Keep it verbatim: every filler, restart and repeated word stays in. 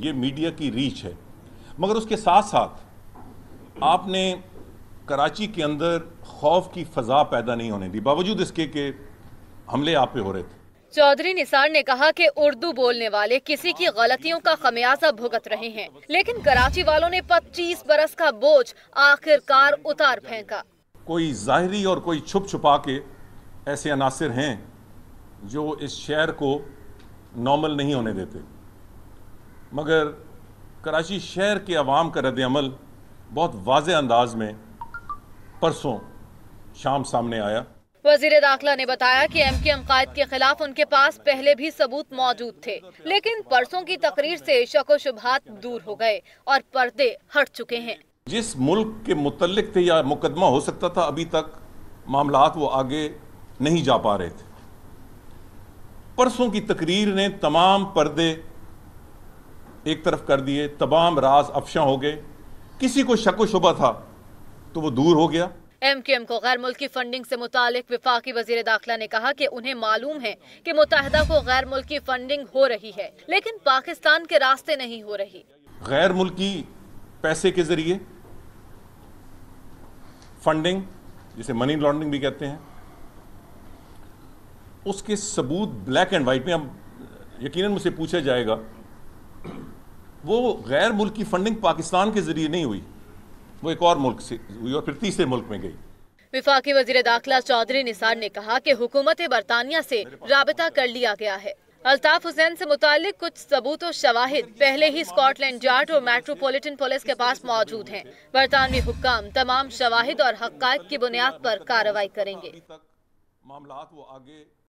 ये मीडिया की रीच है, मगर उसके साथ साथ आपने कराची के अंदर खौफ की फजा पैदा नहीं होने दी, बावजूद इसके कि हमले आप पे हो रहे थे। चौधरी निसार ने कहा कि उर्दू बोलने वाले किसी की गलतियों का खमियाजा भुगत रहे हैं, लेकिन कराची वालों ने पच्चीस बरस का बोझ आखिरकार उतार फेंका। कोई जाहिरी और कोई छुप छुपा के ऐसे अनासिर हैं जो इस शहर को नॉर्मल नहीं होने देते, मगर कराची शहर के अवाम का रद्द-ए-अमल बहुत वाज़ेह अंदाज में परसों शाम सामने आया। वज़ीर दाखिला ने बताया कि एम क्यू एम कायद के खिलाफ उनके पास पहले भी सबूत मौजूद थे, लेकिन परसों की तकरीर से शक व शुबहात दूर हो गए और पर्दे हट चुके हैं। जिस मुल्क के मुतल्लिक थे या मुकदमा हो सकता था, अभी तक मामलात वो आगे नहीं जा पा रहे थे। परसों की तकरीर ने तमाम पर्दे एक तरफ कर दिए, तमाम राज अफशा हो गए। किसी को शक व शुबा था तो वो दूर हो गया। एम क्यू एम को गैर मुल्की फंडिंग से मुतालिक विफाकी वजीर दाखिला ने कहा कि उन्हें मालूम है कि मुत्तहिदा को गैर मुल्की फंडिंग हो रही है, लेकिन पाकिस्तान के रास्ते नहीं हो रही। गैर मुल्की पैसे के जरिए फंडिंग, जिसे मनी लॉन्ड्रिंग भी कहते हैं, उसके सबूत ब्लैक एंड वाइट में, अब यकीनन मुझसे पूछा जाएगा, वो गैर मुल्की फंडिंग पाकिस्तान के जरिए नहीं हुई, वो एक और मुल्क से हुई और फिर तीसरे मुल्क में गई। विफाकी वजीर दाखिला चौधरी निसार ने कहा कि हुकूमत बरतानिया से राबिता कर लिया गया है। अल्ताफ हुसैन से मुतालिक कुछ सबूत और शवाहिद पहले ही स्कॉटलैंड यार्ड और मेट्रोपॉलिटन पुलिस के पास मौजूद हैं। बरतानवी हुक्काम तमाम शवाहिद और हक़ाइक़ की बुनियाद पर कार्रवाई करेंगे।